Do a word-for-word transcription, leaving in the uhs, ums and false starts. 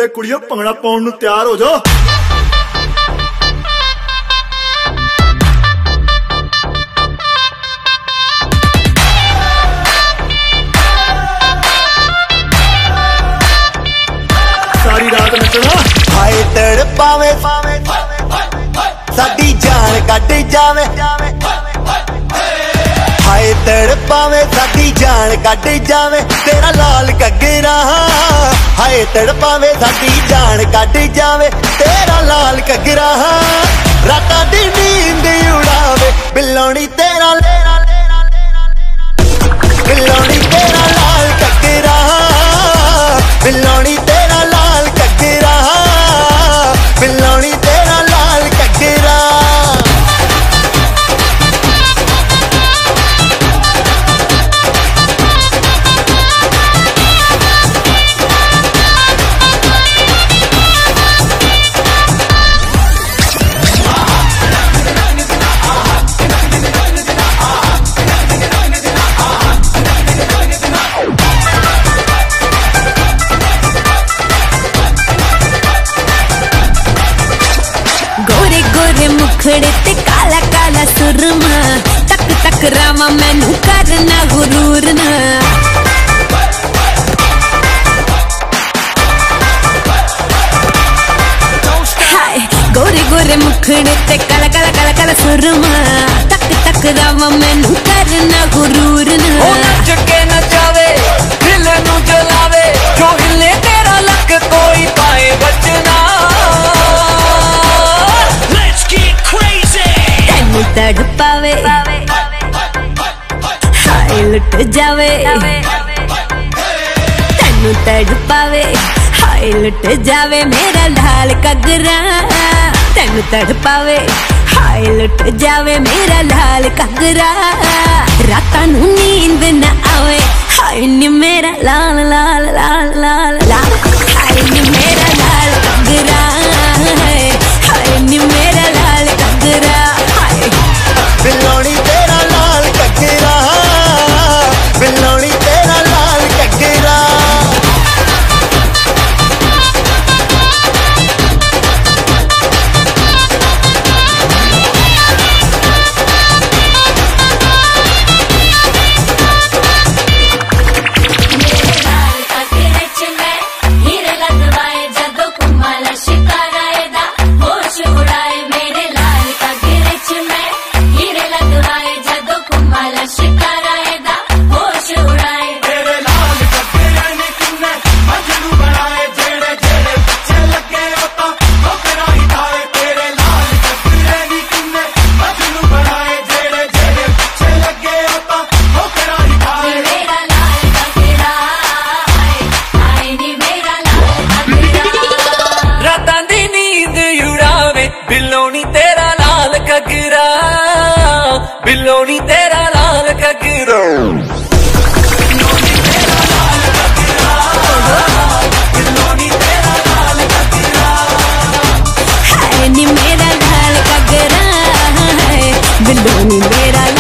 ਵੇ ਕੁੜੀਓ ਭੰਗੜਾ ਪਾਉਣ ਨੂੰ ਤਿਆਰ ਹੋ ਜਾ। सारी रात नचना हाय तड़पावे साडी जान कट जावे, हाय तड़पावे साडी जान कट जावे तेरा लाल घगरा, हाय तड़पावे साडी जान कट जावे तेरा लाल घगरा, रातां दी नींद उड़ावे बिल्लोनी तेरा बिल्लोनी तेरा लाल घगरा, बिल्लोनी तेरा लाल घगरा, बिल्लोनी तेरा लाल घगरा। मुखड़े ते काला काला सुरमा तक तक रामा मैनू करना गुरूर ना, हाय गोरे गोरे मुखड़े ते काला काला काला काला सुरमा तक तक रामा मैनू करना गुरूर ना। ओ नच के नचावे दिल नू जलावे जो हिले तेरा लक कोई पाए बचना, तड़पावे हाय लुट जावे, तेनू तड़पावे हाय लुट जावे मेरा लाल घगरा, तेनू तड़पावे हाय लुट जावे मेरा लाल घगरा, रातां नू नींद न आवे हाय नी मेरा लाल लाल लाल लाल लाल, हाय नी मेरा लाल घगरा, हाय नी मेरा लाल घगरा, बिल्लोनी तेरा लाल घगरा, बिल्लोनी तेरा लाल घगरा। बिल्लोनी तेरा लाल घगरा, बिल्लोनी तेरा लाल घगरा, बिल्लोनी तेरा लाल घगरा, बिल्लोनी तेरा लाल घगरा, हाय नी मेरा लाल घगरा, बिल्लोनी मेरा